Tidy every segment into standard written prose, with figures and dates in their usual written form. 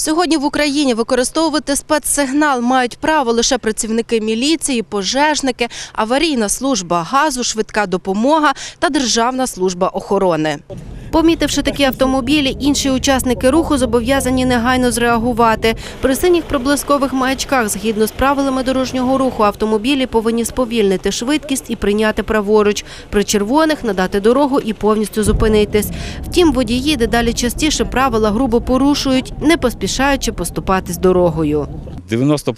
Сьогодні в Україні використовувати спецсигнал мають право лише працівники міліції, пожежники, аварійна служба газу, швидка допомога та Державна служба охорони. Помітивши такі автомобілі, інші учасники руху зобов'язані негайно зреагувати. При синіх проблискових маячках, згідно з правилами дорожнього руху, автомобілі повинні сповільнити швидкість і прийняти праворуч. При червоних – надати дорогу і повністю зупинитись. Втім, водії дедалі частіше правила грубо порушують, не поспішаючи поступатись дорогою. В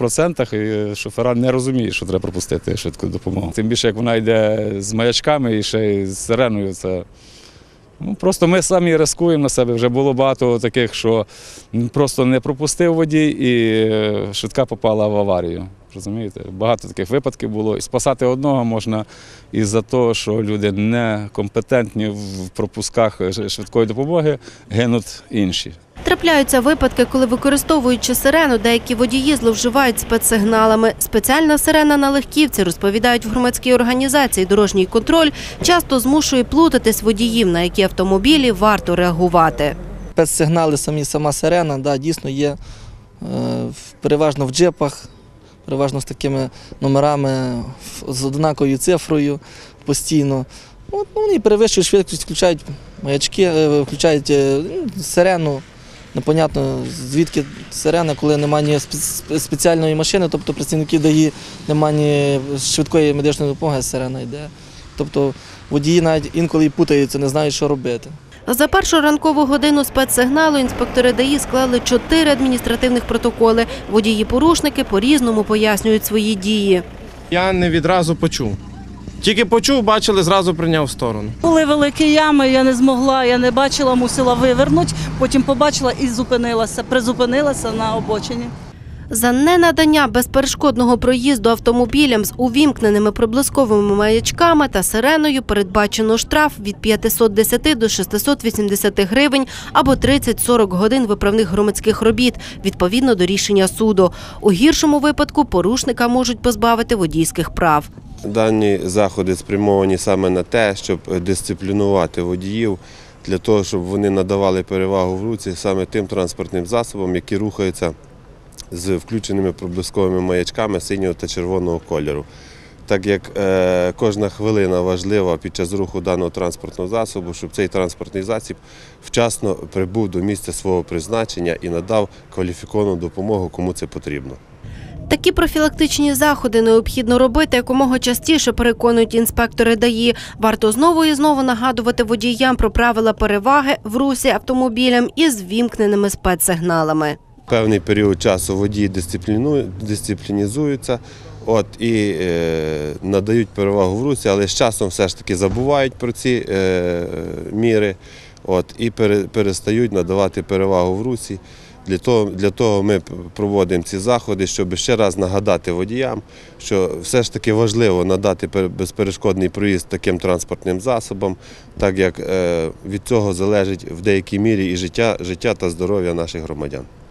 90% шофера не розуміють, що треба пропустити швидку допомогу. Тим більше, як вона йде з маячками і ще й з сиреною, це... Просто ми самі ризикуємо на себе. Вже було багато таких, що просто не пропустив водій і швидка попала в аварію. Розумієте? Багато таких випадків було. І спасати одного можна із-за того, що люди некомпетентні в пропусках швидкої допомоги, гинуть інші. Трапляються випадки, коли, використовуючи сирену, деякі водії зловживають спецсигналами. Спеціальна сирена на легківці, розповідають в громадській організації «Дорожній контроль», часто змушує плутатись водіїв, на які автомобілі варто реагувати. Спецсигнали, сама сирена, дійсно є переважно в джипах, переважно з такими номерами, з однаковою цифрою постійно. Вони перевищують швидкість, включають маячки, включають сирену. Непонятно, звідки сирена, коли немає ні спеціальної машини, тобто працівників ДАІ, немає ні швидкої медичної допомоги, сирена йде. Тобто водії навіть інколи путаються, не знають, що робити. За першу ранкову годину спецсигналу інспектори ДАІ склали 4 адміністративних протоколи. Водії-порушники по-різному пояснюють свої дії. Я не відразу почув. Тільки почув, бачили, зразу прийняв в сторону. Були великі ями, я не змогла, я не бачила, мусила вивернути, потім побачила і зупинилася, призупинилася на обочині. За ненадання безперешкодного проїзду автомобілям з увімкненими проблисковими маячками та сиреною передбачено штраф від 510 до 680 гривень або 30-40 годин виправних громадських робіт, відповідно до рішення суду. У гіршому випадку порушника можуть позбавити водійських прав. Дані заходи спрямовані саме на те, щоб дисциплінувати водіїв, для того, щоб вони надавали перевагу в руці саме тим транспортним засобам, які рухаються з включеними проблисковими маячками синього та червоного кольору. Так як кожна хвилина важлива під час руху даного транспортного засобу, щоб цей транспортний засіб вчасно прибув до місця свого призначення і надав кваліфіковану допомогу, кому це потрібно. Такі профілактичні заходи необхідно робити якомога частіше, переконують інспектори ДАІ. Варто знову і знову нагадувати водіям про правила переваги в русі автомобілям із ввімкненими спецсигналами. Певний період часу водії дисциплінізуються і надають перевагу в русі, але з часом все ж таки забувають про ці міри і перестають надавати перевагу в русі. Для того ми проводимо ці заходи, щоб ще раз нагадати водіям, що все ж таки важливо надати безперешкодний проїзд таким транспортним засобам, так як від цього залежить в деякій мірі і життя та здоров'я наших громадян.